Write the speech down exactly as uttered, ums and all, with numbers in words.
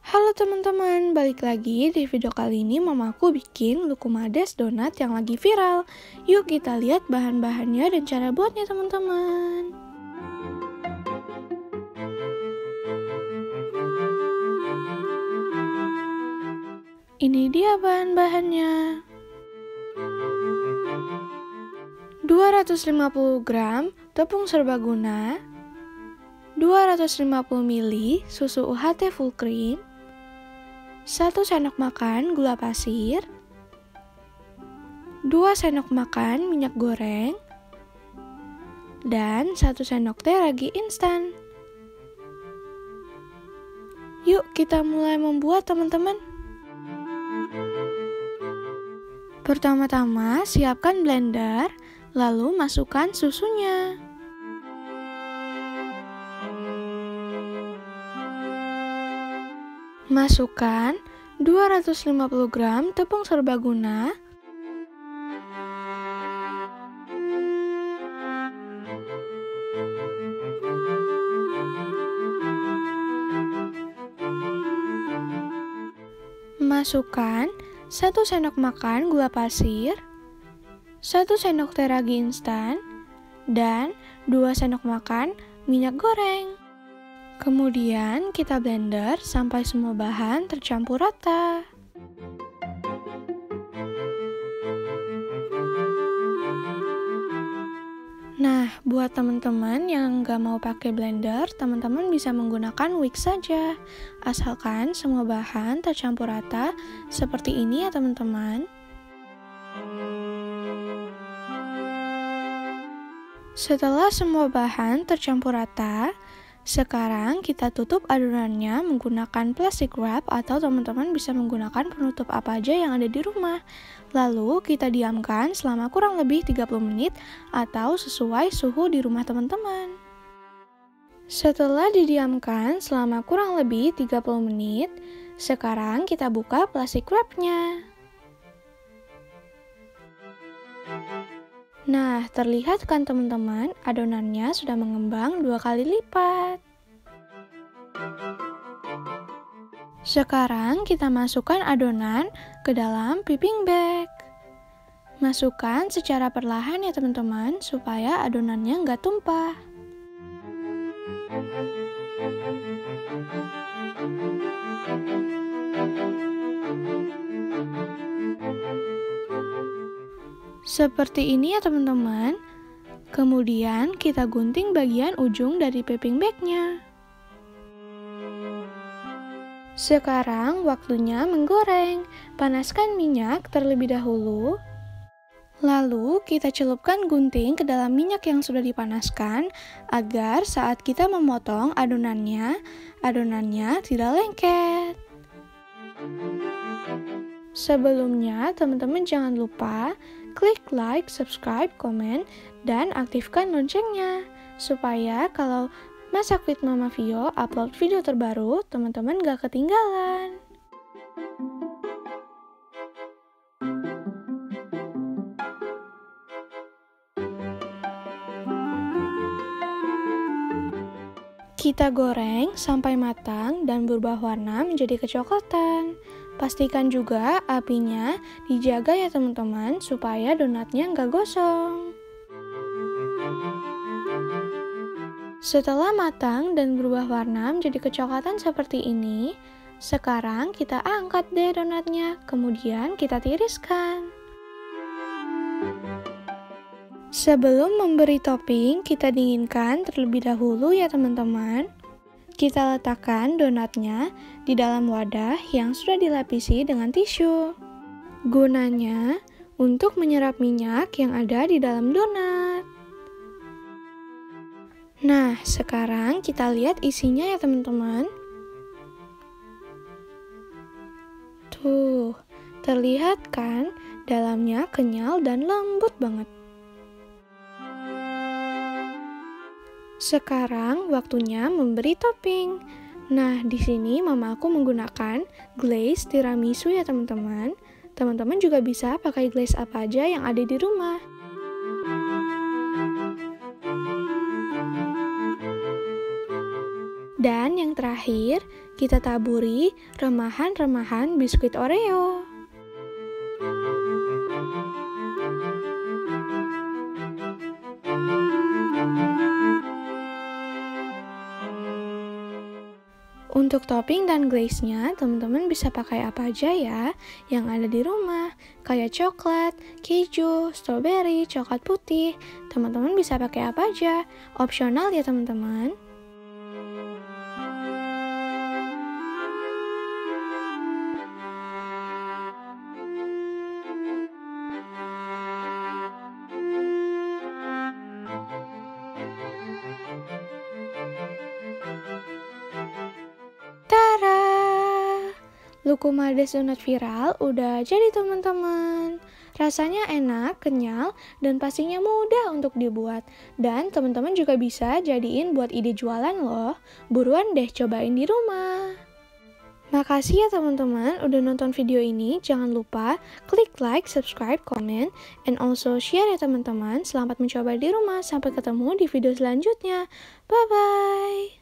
Halo teman-teman, balik lagi di video kali ini mamaku bikin lukumades donat yang lagi viral. Yuk kita lihat bahan-bahannya dan cara buatnya teman-teman. Ini dia bahan-bahannya. dua ratus lima puluh gram tepung serbaguna, dua ratus lima puluh mililiter susu U H T full cream, satu sendok makan gula pasir, dua sendok makan minyak goreng, dan satu sendok teh ragi instan. Yuk kita mulai membuat teman-teman. Pertama-tama siapkan blender, lalu masukkan susunya. Masukkan dua ratus lima puluh gram tepung serbaguna, masukkan satu sendok makan gula pasir, satu sendok teh ragi instan, dan dua sendok makan minyak goreng. Kemudian kita blender sampai semua bahan tercampur rata. Nah, buat teman-teman yang nggak mau pakai blender, teman-teman bisa menggunakan whisk saja. Asalkan semua bahan tercampur rata seperti ini ya teman-teman. Setelah semua bahan tercampur rata, sekarang kita tutup adonannya menggunakan plastic wrap atau teman-teman bisa menggunakan penutup apa aja yang ada di rumah. Lalu kita diamkan selama kurang lebih tiga puluh menit atau sesuai suhu di rumah teman-teman. Setelah didiamkan selama kurang lebih tiga puluh menit, sekarang kita buka plastic wrap-nya. Nah, terlihat kan teman-teman, adonannya sudah mengembang dua kali lipat. Sekarang kita masukkan adonan ke dalam piping bag. Masukkan secara perlahan ya teman-teman, supaya adonannya nggak tumpah. Seperti ini ya teman-teman. Kemudian kita gunting bagian ujung dari piping bagnya. Sekarang waktunya menggoreng. Panaskan minyak terlebih dahulu. Lalu kita celupkan gunting ke dalam minyak yang sudah dipanaskan agar saat kita memotong adonannya, adonannya tidak lengket. Sebelumnya, teman-teman jangan lupa klik like, subscribe, komen, dan aktifkan loncengnya supaya kalau Masak with Mama Vio upload video terbaru, teman-teman gak ketinggalan. Kita goreng sampai matang dan berubah warna menjadi kecoklatan. Pastikan juga apinya dijaga ya teman-teman supaya donatnya nggak gosong. Setelah matang dan berubah warna menjadi kecoklatan seperti ini, sekarang kita angkat deh donatnya, kemudian kita tiriskan. Sebelum memberi topping, kita dinginkan terlebih dahulu ya teman-teman. Kita letakkan donatnya di dalam wadah yang sudah dilapisi dengan tisu. Gunanya untuk menyerap minyak yang ada di dalam donat. Nah, sekarang kita lihat isinya ya teman-teman. Tuh, terlihat kan dalamnya kenyal dan lembut banget. Sekarang waktunya memberi topping. Nah, di sini mama aku menggunakan glaze tiramisu ya teman-teman. Teman-teman juga bisa pakai glaze apa aja yang ada di rumah. Dan yang terakhir, kita taburi remahan-remahan biskuit Oreo. Untuk topping dan glaze-nya, teman-teman bisa pakai apa aja ya yang ada di rumah, kayak coklat, keju, strawberry, coklat putih. Teman-teman bisa pakai apa aja, opsional ya teman-teman. Lukumades donat viral udah jadi teman-teman. Rasanya enak, kenyal, dan pastinya mudah untuk dibuat. Dan teman-teman juga bisa jadiin buat ide jualan loh. Buruan deh cobain di rumah. Makasih ya teman-teman udah nonton video ini. Jangan lupa klik like, subscribe, comment, and also share ya teman-teman. Selamat mencoba di rumah. Sampai ketemu di video selanjutnya. Bye-bye.